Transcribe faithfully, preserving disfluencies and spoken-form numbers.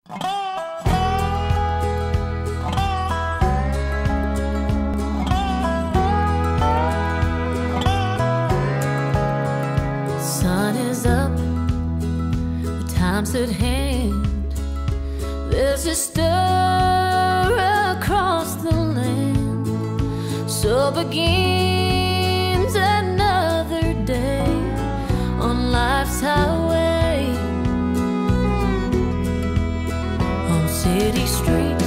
Sun is up, the time's at hand. There's a stir across the land. So begins another day on life's highway. On city streets